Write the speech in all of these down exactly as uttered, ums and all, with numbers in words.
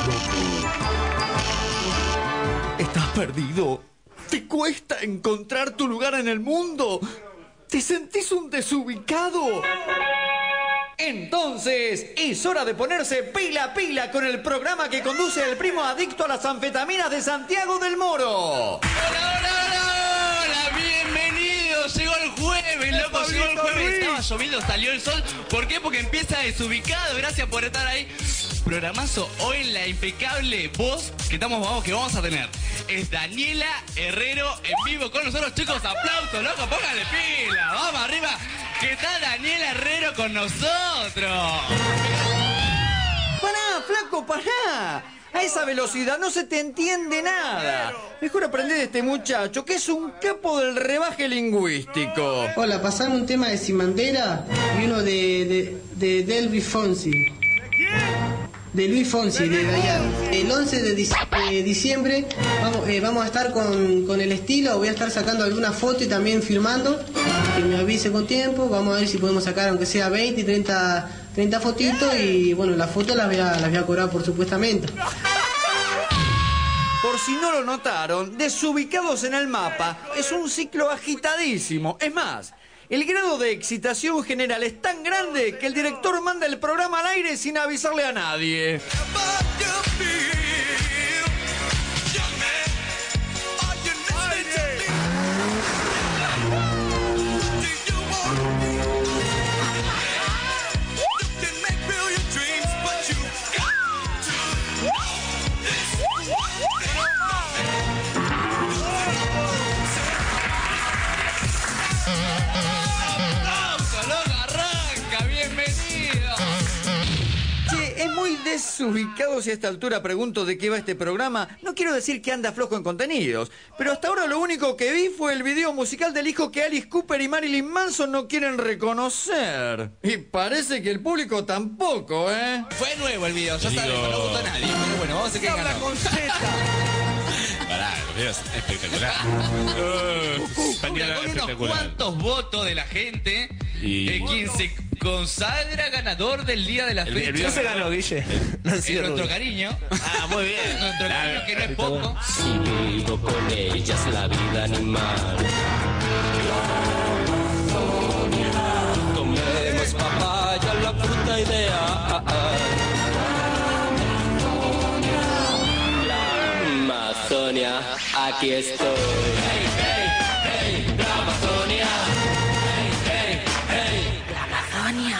¿Estás perdido? ¿Te cuesta encontrar tu lugar en el mundo? ¿Te sentís un desubicado? Entonces, es hora de ponerse pila a pila con el programa que conduce el primo adicto a las anfetaminas de Santiago del Moro. ¡Hola, hola, hola! ¡Hola! ¡Bienvenidos! Llegó el jueves, loco, llegó el jueves. Estaba lloviendo, salió el sol. ¿Por qué? Porque empieza Desubicado. Gracias por estar ahí. Programazo hoy en la impecable voz que estamos vamos, que vamos a tener. Es Daniela Herrero en vivo con nosotros, chicos. Aplausos, loco, póngale pila. Vamos arriba. ¿Qué tal Daniela Herrero con nosotros? Pará, flaco, pará. A esa velocidad no se te entiende nada. Mejor aprende de este muchacho, que es un capo del rebaje lingüístico. Hola, pasame un tema de Simandera y uno de, de, de, de Luis Fonsi. De Luis Fonsi, de Dayan. El once de diciembre vamos, eh, vamos a estar con, con el estilo, voy a estar sacando alguna foto y también filmando, que me avise con tiempo, vamos a ver si podemos sacar aunque sea veinte, treinta, treinta fotitos y bueno, las fotos las voy a, las voy a cobrar por supuestamente. Por si no lo notaron, Desubicados en el Mapa es un ciclo agitadísimo. Es más, el grado de excitación general es tan grande que el director manda el programa al aire sin avisarle a nadie. Desubicados y a esta altura pregunto de qué va este programa. No quiero decir que anda flojo en contenidos, pero hasta ahora lo único que vi fue el video musical del hijo que Alice Cooper y Marilyn Manson no quieren reconocer. Y parece que el público tampoco, ¿eh? Fue nuevo el video, ya sabemos, no gustó a nadie. Pero bueno, vamos a ver qué ganó. Con Z. Pará, el video es espectacular. Con unos cuantos votos de la gente, Y- eh, quien se consagra ganador del día de la El- fecha. el video se ganó, Guille. Es nuestro cariño. Ah, muy bien. Nuestro cariño, que no es poco. Si vivo con ellas la vida animal. Tomemos papaya, la fruta ideal. La Amazonia, aquí estoy. Hey, hey, hey, la Amazonia. Hey, hey, hey, la Amazonia.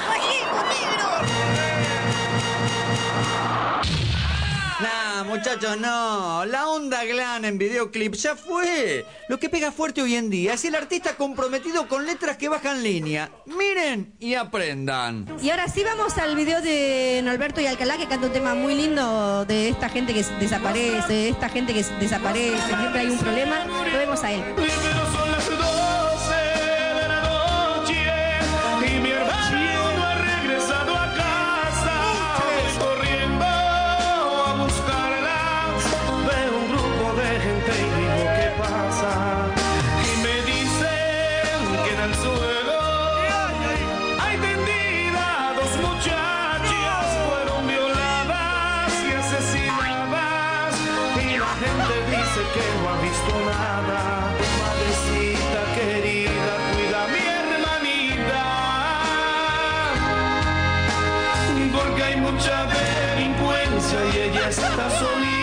Nah, muchachos, no. La onda glam en videoclip ya fue. Lo que pega fuerte hoy en día es el artista comprometido con letras que bajan línea. Miren y aprendan. Y ahora sí vamos al video de Norberto y Alcalá, que canta un tema muy lindo de esta gente que desaparece, de esta gente que desaparece, siempre hay un problema. Lo vemos a él. Son las doce de la noche y mi hermano no ha regresado a casa. Voy corriendo a buscarla. Veo un grupo de gente y digo ¿qué pasa? Y me dicen que en el suelo hay tendida dos muchachas, fueron violadas y asesinadas. Y la gente dice que no ha visto nada. Madrecita querida, cuida a mi hermanita, porque hay mucha delincuencia y ella está solita.